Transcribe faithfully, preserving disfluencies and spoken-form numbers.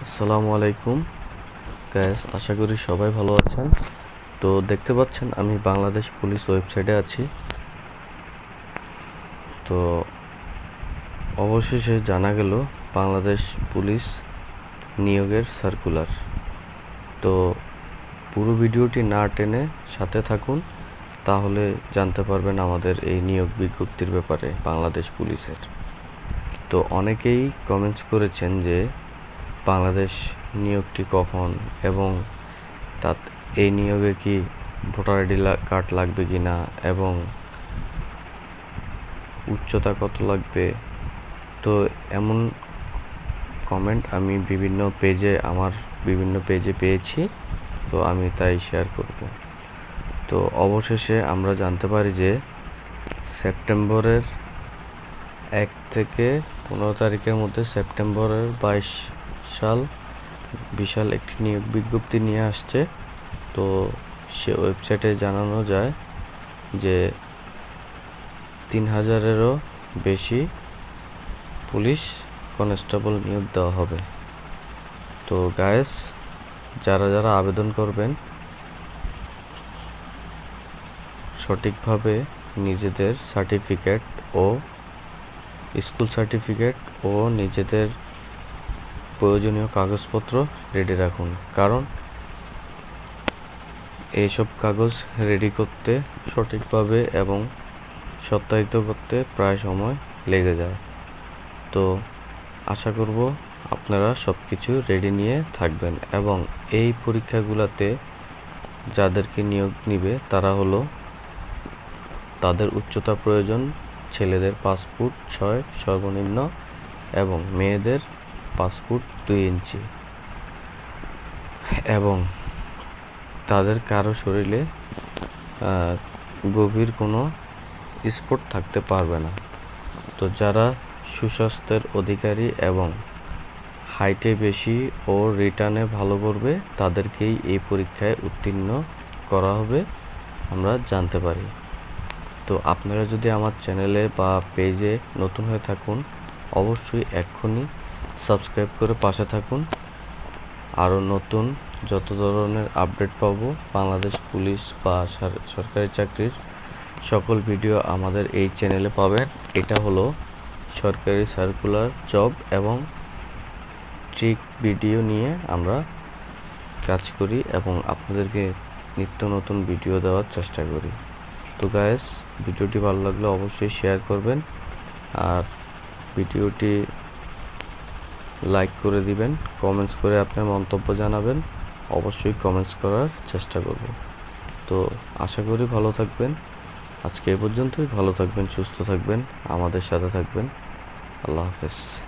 আসসালামু আলাইকুম গাইস, আশা করি সবাই ভালো আছেন। তো দেখতে পাচ্ছেন আমি বাংলাদেশ পুলিশ ওয়েবসাইটে আছি। তো অবশেষে জানা গেল বাংলাদেশ পুলিশ নিয়োগের সার্কুলার। তো পুরো ভিডিওটি না টেনে সাথে থাকুন, তাহলে জানতে পারবেন আমাদের এই নিয়োগ বিজ্ঞপ্তির ব্যাপারে বাংলাদেশ পুলিশের। তো অনেকেই কমেন্টস করেছেন যে বাংলাদেশ নিয়োগটি কখন এবং তাত এই নিয়োগে কি ভোটার আইডি কার্ড লাগবে কি না এবং উচ্চতা কত লাগবে। তো এমন কমেন্ট আমি বিভিন্ন পেজে আমার বিভিন্ন পেজে পেয়েছি, তো আমি তাই শেয়ার করব। তো অবশেষে আমরা জানতে পারি যে সেপ্টেম্বরের এক থেকে পনেরো তারিখের মধ্যে সেপ্টেম্বরের বাইশ সাল বিশাল একটি নিয়োগ বিজ্ঞপ্তি নিয়ে আসছে। তো সে ওয়েবসাইটে জানানো যায় যে তিন হাজারেরও বেশি পুলিশ কনস্টেবল নিয়োগ দেওয়া হবে। তো গাইস, যারা যারা আবেদন করবেন সঠিকভাবে নিজেদের সার্টিফিকেট ও স্কুল সার্টিফিকেট ও নিজেদের প্রয়োজনীয় কাগজপত্র রেডি রাখুন, কারণ এইসব কাগজ রেডি করতে সঠিকভাবে এবং সত্যায়িত করতে প্রায় সময় লেগে যায়। তো আশা করব আপনারা সব কিছু রেডি নিয়ে থাকবেন এবং এই পরীক্ষাগুলোতে যাদেরকে নিয়োগ নিবে তারা হলো তাদের উচ্চতা প্রয়োজন ছেলেদের পাঁচ ফুট ছয় সর্বনিম্ন এবং মেয়েদের পাঁচ ফুট দুই ইঞ্চি এবং তাদের কারো শরীরে গভীর কোনো স্পট থাকতে পারবে না। তো যারা সুস্বাস্থ্যের অধিকারী এবং হাইটে বেশি ও রিটার্নে ভালো করবে তাদেরকেই এই পরীক্ষায় উত্তীর্ণ করা হবে আমরা জানতে পারি। তো আপনারা যদি আমার চ্যানেলে বা পেজে নতুন হয়ে থাকুন, অবশ্যই এক্ষুনি সাবস্ক্রাইব করে পাশে থাকুন। আরও নতুন যত ধরনের আপডেট পাবো বাংলাদেশ পুলিশ বা সরকারি চাকরির সকল ভিডিও আমাদের এই চ্যানেলে পাবেন। এটা হলো সরকারি সার্কুলার, জব এবং ট্রিক ভিডিও নিয়ে আমরা কাজ করি এবং আপনাদেরকে নিত্য নতুন ভিডিও দেওয়ার চেষ্টা করি। তো গাইস, ভিডিওটি ভালো লাগলে অবশ্যই শেয়ার করবেন আর ভিডিওটি লাইক করে দিবেন, কমেন্টস করে আপনার মন্তব্য জানাবেন। অবশ্যই কমেন্টস করার চেষ্টা করব। তো আশা করি ভালো থাকবেন। আজকে এ পর্যন্তই। ভালো থাকবেন, সুস্থ থাকবেন, আমাদের সাথে থাকবেন। আল্লাহ হাফেজ।